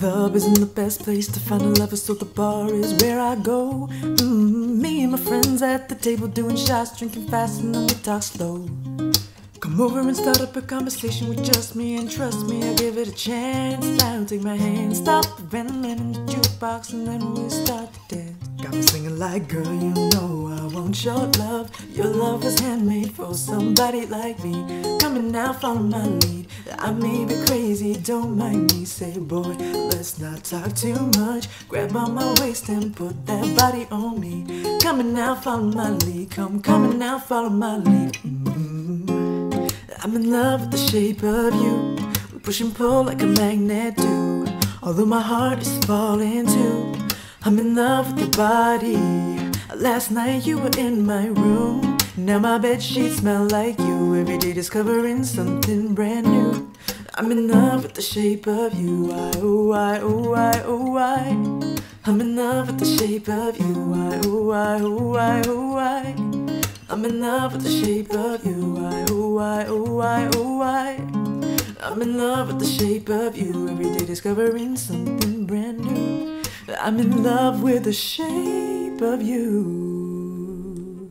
club isn't the best place to find a lover, so the bar is where I go. Me and my friends at the table doing shots, drinking fast and then we talk slow. Come over and start up a conversation with just me, and trust me, I'll give it a chance. Now take my hand, stop the rhythm in the jukebox, and then we start to dance. Got me singing like, girl, you know I want your love. Your love was handmade for somebody like me. Coming now, follow my lead. I may be crazy, don't mind me. Say, boy, let's not talk too much. Grab on my waist and put that body on me. Coming now, follow my lead. Coming now, follow my lead. I'm in love with the shape of you. We push and pull like a magnet do. Although my heart is falling too. I'm in love with your body. Last night you were in my room. Now my bedsheets smell like you. Every day discovering something brand new. I'm in love with the shape of you. Oh, oh, oh, I'm in love with the shape of you. Oh, oh, oh, I'm in love with the shape of you. Oh, oh, I'm in love with the shape of you. Every day discovering something brand new. I'm in love with the shape of you.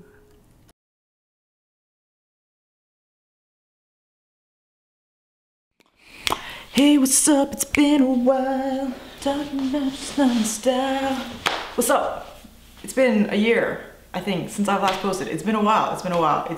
Hey, what's up? It's been a while. Talking about style. What's up? It's been a year, I think, since I've last posted. It's been a while. It's been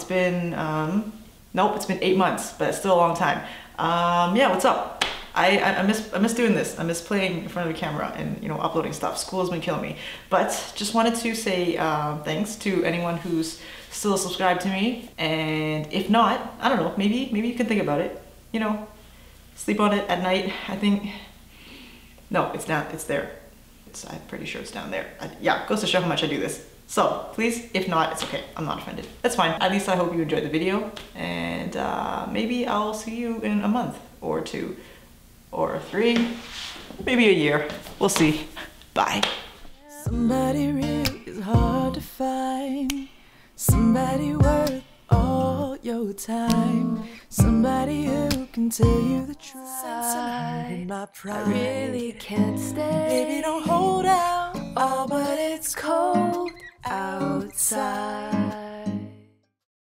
nope, it's been 8 months, but it's still a long time. Yeah, what's up? I miss doing this. I miss playing in front of the camera and, you know, uploading stuff. School has been killing me. But just wanted to say thanks to anyone who's still subscribed to me. And if not, I don't know, maybe you can think about it. You know, sleep on it at night, I think. No, it's not. It's there. I'm pretty sure it's down there. Yeah, goes to show how much I do this. So please, if not, it's okay. I'm not offended. That's fine. At least I hope you enjoyed the video. And maybe I'll see you in a month or 2 or 3, maybe a year. We'll see. Bye. Somebody real is hard to find. Somebody worth all your time. Somebody who can tell you the truth. In my pride, I really can't stay. Baby, don't hold out. Oh, but it's cold outside.